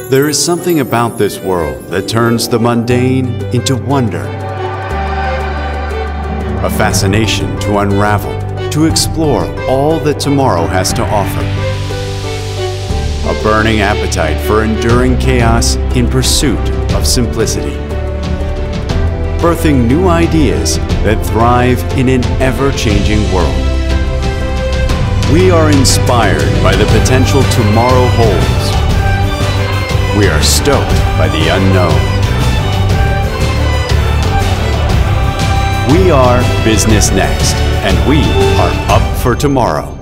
There is something about this world that turns the mundane into wonder. A fascination to unravel, to explore all that tomorrow has to offer. A burning appetite for enduring chaos in pursuit of simplicity. Birthing new ideas that thrive in an ever-changing world. We are inspired by the potential tomorrow holds. We are stoked by the unknown. We are Business Next, and we are up for tomorrow.